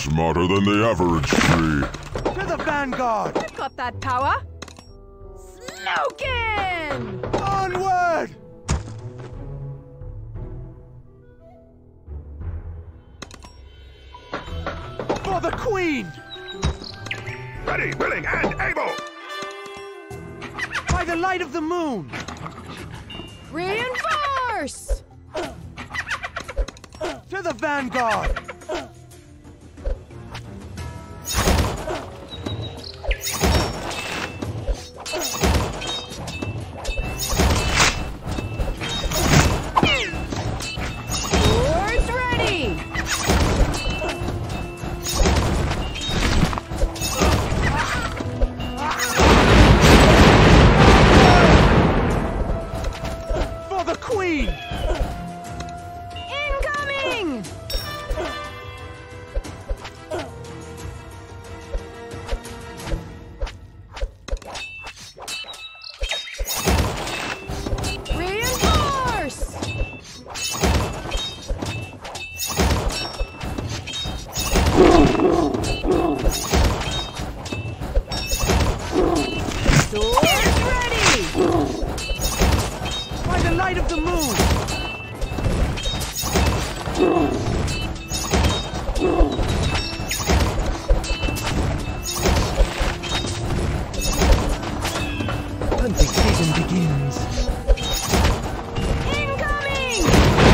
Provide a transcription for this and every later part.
Smarter than the average tree. To the vanguard! I've got that power. Snokin! Onward! For the Queen! Ready, willing, and able! By the light of the moon! Reinforce! To the vanguard! Swords ready! For the Queen! Incoming! Reinforce! Swords ready! By the light of the moon! Hunting season begins. Incoming!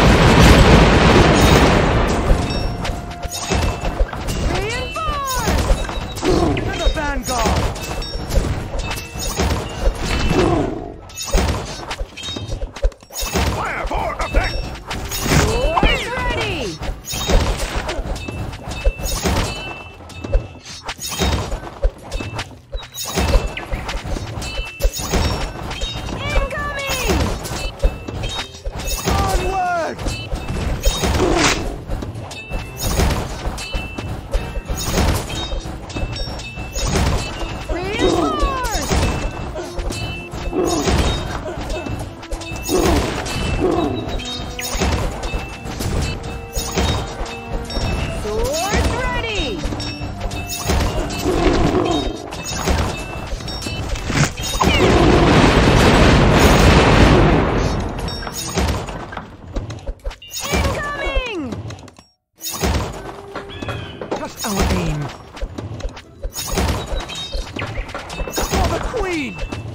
Reinforce! To the vanguard! Fire for effect! Swords ready! Incoming! Onward! Reinforce! Swords ready! Incoming! Just our aim. For the Queen!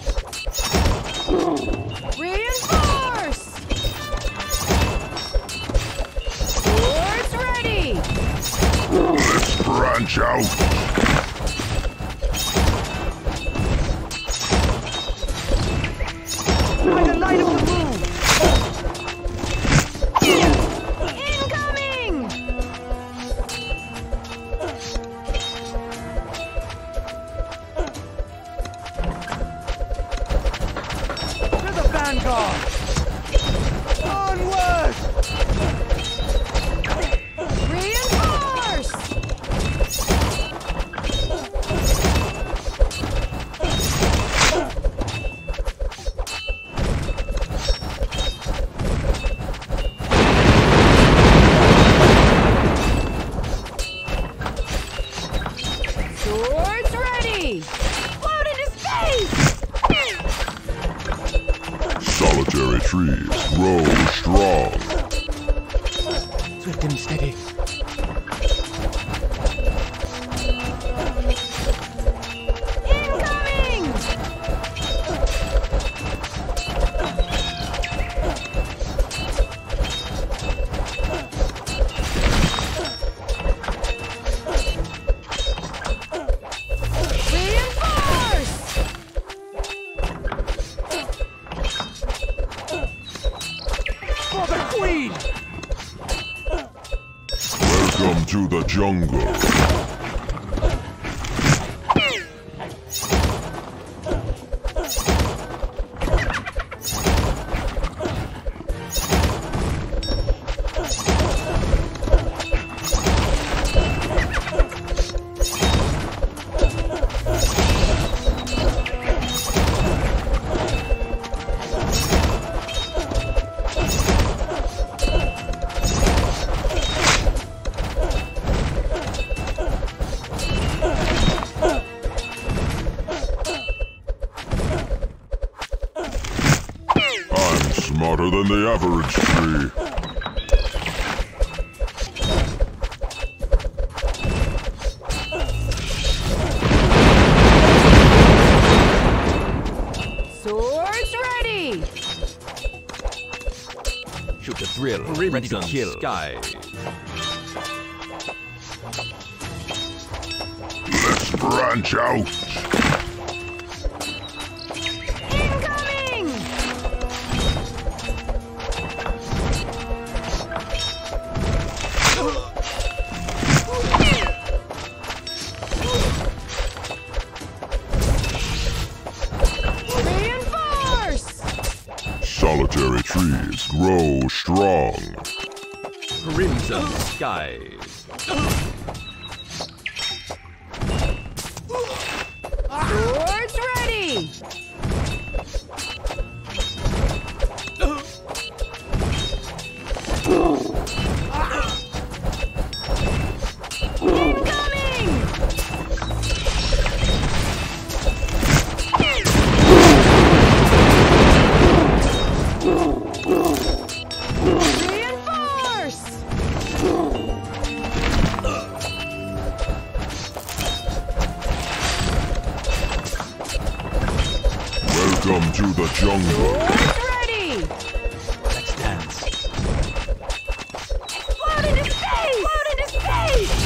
Reinforce! Swords ready! Let's branch out. By the light of the moon! Incoming! To the vanguard! Onward! Reinforce! Swords ready! Float into space! Solitary trees grow strong. Swift and steady. Incoming! Reinforce! For the Queen! Welcome to the jungle. smarter than the average tree. Swords ready! Shoot the thrill, ready to kill. Sky. Let's branch out. Incoming! Reinforce! Solitary trees grow strong. Crimson skies. Swords ready! Incoming! Reinforce! Welcome to the jungle. Swords ready! Let's dance. Float into space! Float into space!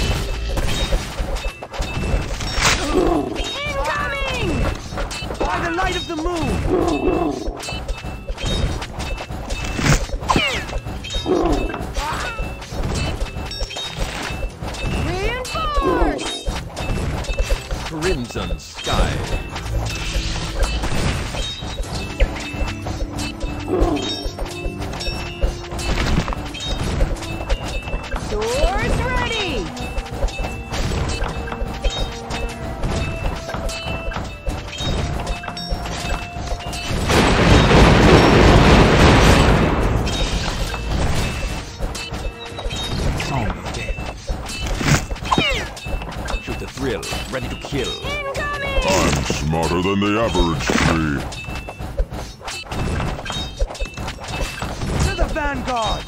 Incoming! By the light of the moon! Reinforce! Crimson skies. Swords ready! Song of death. Shoot the thrill, ready to kill. Incoming! I'm smarter than the average tree. To the vanguard!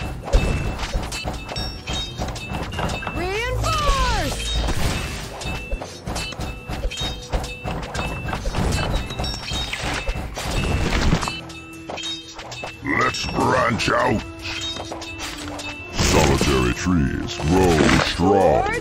Reinforce! Let's branch out. Solitary trees grow strong. Swords